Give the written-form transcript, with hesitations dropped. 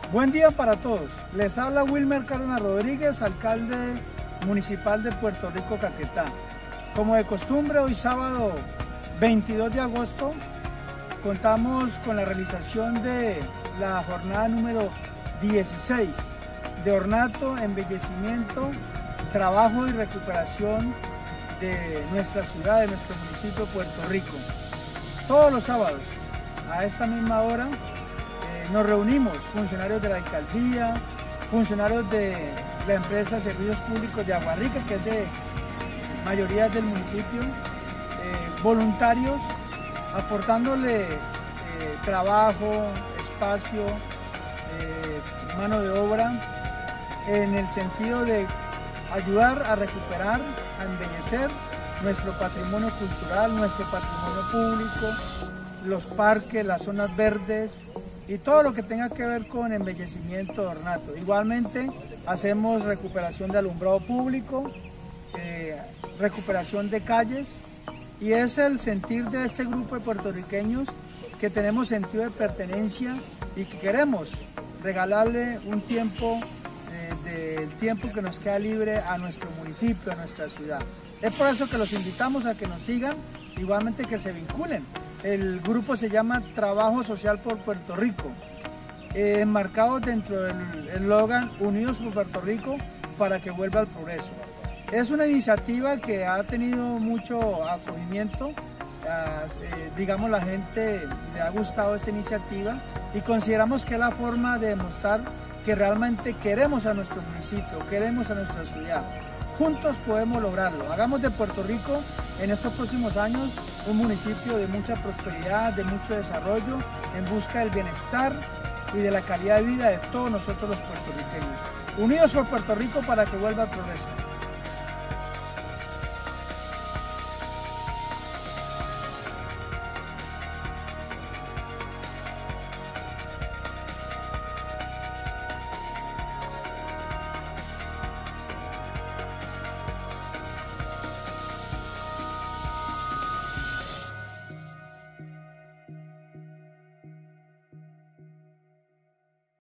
Buen día para todos. Les habla Wilmer Cárdenas Rodríguez, alcalde municipal de Puerto Rico, Caquetá. Como de costumbre, hoy sábado 22 de agosto contamos con la realización de la jornada número 16 de ornato, embellecimiento, trabajo y recuperación de nuestra ciudad, de nuestro municipio de Puerto Rico. Todos los sábados, a esta misma hora, nos reunimos funcionarios de la alcaldía, funcionarios de la empresa Servicios Públicos de Aguarrica, que es de mayoría del municipio, voluntarios, aportándole trabajo, espacio, mano de obra, en el sentido de ayudar a recuperar, a embellecer nuestro patrimonio cultural, nuestro patrimonio público, los parques, las zonas verdes y todo lo que tenga que ver con embellecimiento de ornato. Igualmente hacemos recuperación de alumbrado público, recuperación de calles, y es el sentir de este grupo de puertorriqueños que tenemos sentido de pertenencia y que queremos regalarle un tiempo del tiempo que nos queda libre a nuestro municipio, a nuestra ciudad. Es por eso que los invitamos a que nos sigan, igualmente que se vinculen. El grupo se llama Trabajo Social por Puerto Rico, enmarcado dentro del eslogan Unidos por Puerto Rico para que vuelva al progreso. Es una iniciativa que ha tenido mucho acogimiento, digamos, la gente le ha gustado esta iniciativa y consideramos que es la forma de demostrar que realmente queremos a nuestro municipio, queremos a nuestra ciudad. Juntos podemos lograrlo. Hagamos de Puerto Rico en estos próximos años un municipio de mucha prosperidad, de mucho desarrollo, en busca del bienestar y de la calidad de vida de todos nosotros los puertorriqueños. Unidos por Puerto Rico para que vuelva al progreso.